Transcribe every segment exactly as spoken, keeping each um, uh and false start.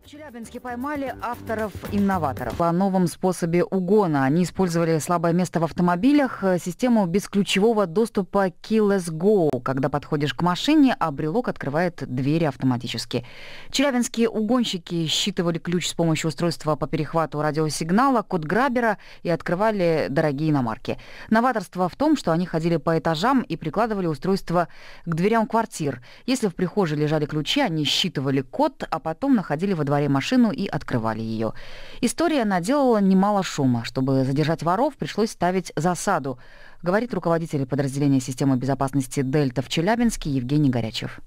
В Челябинске поймали авторов-инноваторов. О новом способе угона. Они использовали слабое место в автомобилях, систему бесключевого доступа Keyless Go. Когда подходишь к машине, а брелок открывает двери автоматически. Челябинские угонщики считывали ключ с помощью устройства по перехвату радиосигнала, код грабера и открывали дорогие иномарки. Новаторство в том, что они ходили по этажам и прикладывали устройство к дверям квартир. Если в прихожей лежали ключи, они считывали код, а потом находили во дворе машину и открывали ее. История наделала немало шума. Чтобы задержать воров, пришлось ставить засаду, говорит руководитель подразделения системы безопасности «Дельта» в Челябинске Евгений Горячев.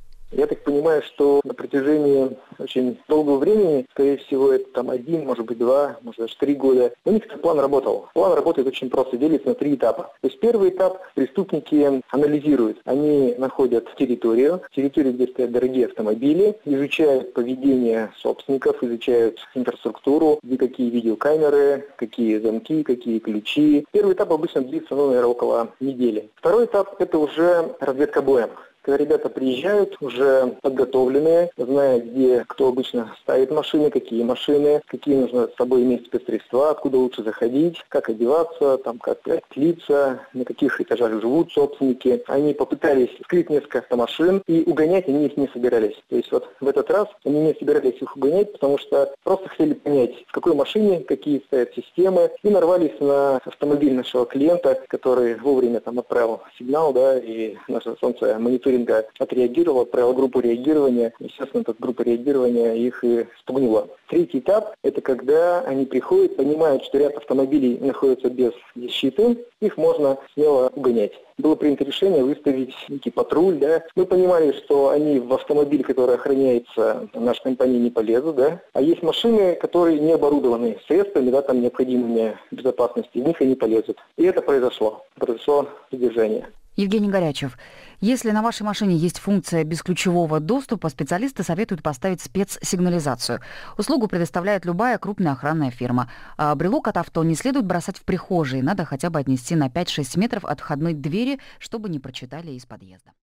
Я так понимаю, что на протяжении очень долгого времени, скорее всего, это там один, может быть, два, может даже три года, у них этот план работал. План работает очень просто, делится на три этапа. То есть первый этап преступники анализируют. Они находят территорию, территорию, где стоят дорогие автомобили, изучают поведение собственников, изучают инфраструктуру, где какие видеокамеры, какие замки, какие ключи. Первый этап обычно длится, ну, наверное, около недели. Второй этап – это уже разведка боем. Когда ребята приезжают, уже подготовленные, зная, где кто обычно ставит машины, какие машины, какие нужно с собой иметь спецсредства, откуда лучше заходить, как одеваться, там, как лица, на каких этажах живут собственники. Они попытались вскрыть несколько автомашин, и угонять они их не собирались. То есть вот в этот раз они не собирались их угонять, потому что просто хотели понять, в какой машине, какие стоят системы, и нарвались на автомобиль нашего клиента, который вовремя там отправил сигнал, да, и наша станция мониторинга отреагировала, отправила группу реагирования. Естественно, эта группа реагирования их и спугнула. Третий этап – это когда они приходят, понимают, что ряд автомобилей находится без защиты, их можно смело угонять. Было принято решение выставить некий патруль, да. Мы понимали, что они в автомобиль, который охраняется нашей компанией, не полезут, да. А есть машины, которые не оборудованы средствами, да, там необходимыми безопасности, в них они полезут. И это произошло. Произошло задержание. Евгений Горячев. Если на вашей машине есть функция бесключевого доступа, специалисты советуют поставить спецсигнализацию. Услугу предоставляет любая крупная охранная фирма. А брелок от авто не следует бросать в прихожей. Надо хотя бы отнести на пять-шесть метров от входной двери, чтобы не прочитали из подъезда.